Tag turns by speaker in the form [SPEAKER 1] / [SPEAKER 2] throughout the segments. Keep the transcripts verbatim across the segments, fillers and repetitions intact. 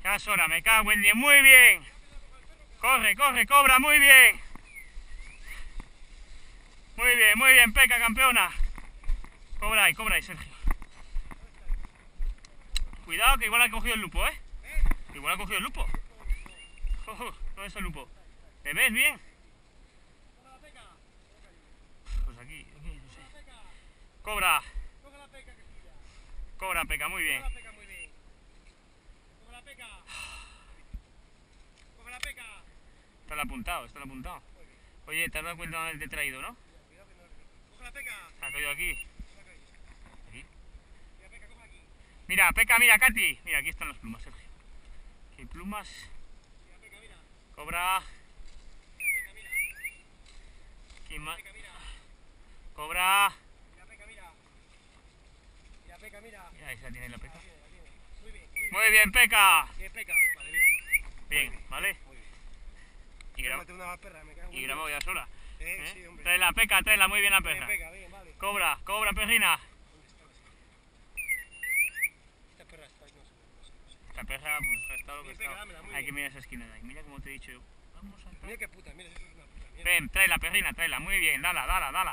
[SPEAKER 1] Casora, me cago en diez, muy bien. Corre, corre, cobra, muy bien. Muy bien, muy bien, Peca, campeona. Cobra ahí, cobra ahí, Sergio. Cuidado que igual ha cogido el lupo, ¿eh? Igual ha cogido el lupo. Oh, ¿dónde está el lupo? ¿Te ves bien? Pues aquí, aquí, no sé. Cobra. Cobra, Peca, muy bien. Está el apuntado, está el apuntado. Oye, te has dado cuenta dónde te he traído, ¿no? Ha caído aquí. Aquí. Mira, Peca, mira, Katy. Mira, aquí están las plumas, Sergio. Aquí hay plumas. Cobra. Aquí más. Cobra. Mira, ahí se la tiene la Peca. Muy bien, Peca. Bien, ¿vale? Y grabo, y grabo ya sola. ¿Eh? Trae la Peca, trae la muy bien la perra. Cobra, cobra, perrina. Esta perra, pues ha estado lo que ha estado. Hay que mirar esa esquina de ahí. Mira como te he dicho yo. Vamos a
[SPEAKER 2] Mira qué puta, mira, eso es una puta. Mira.
[SPEAKER 1] Ven, trae la perrina, trae la. Muy bien, dala, dala, dala.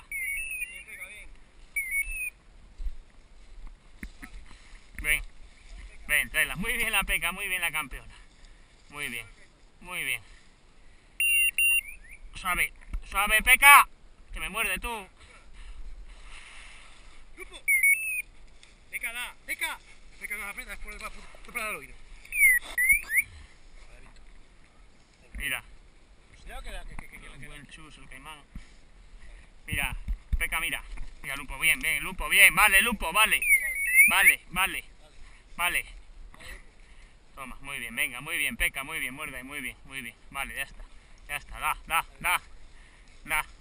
[SPEAKER 1] Ven, ven, tráela. Muy bien la Peca, muy bien la campeona. Muy bien, muy bien. Suave, suave, Peca. Que me muerde tú.
[SPEAKER 2] ¡Lupo! ¡Peca, da! ¡Peca! Peca, no la apretas por el bajo, por el oído.
[SPEAKER 1] Mira.
[SPEAKER 2] Cuidado que la que que que que
[SPEAKER 1] Un buen chus, el caimán. Mira, Peca, mira. Mira, Lupo, bien, bien, Lupo, bien. Vale, Lupo, vale. Vale, vale. Vale. Toma, muy bien, venga, muy bien, Peca, muy bien, muerde, muy bien, muy bien. Vale, ya está. Ya está, da, da, da, da.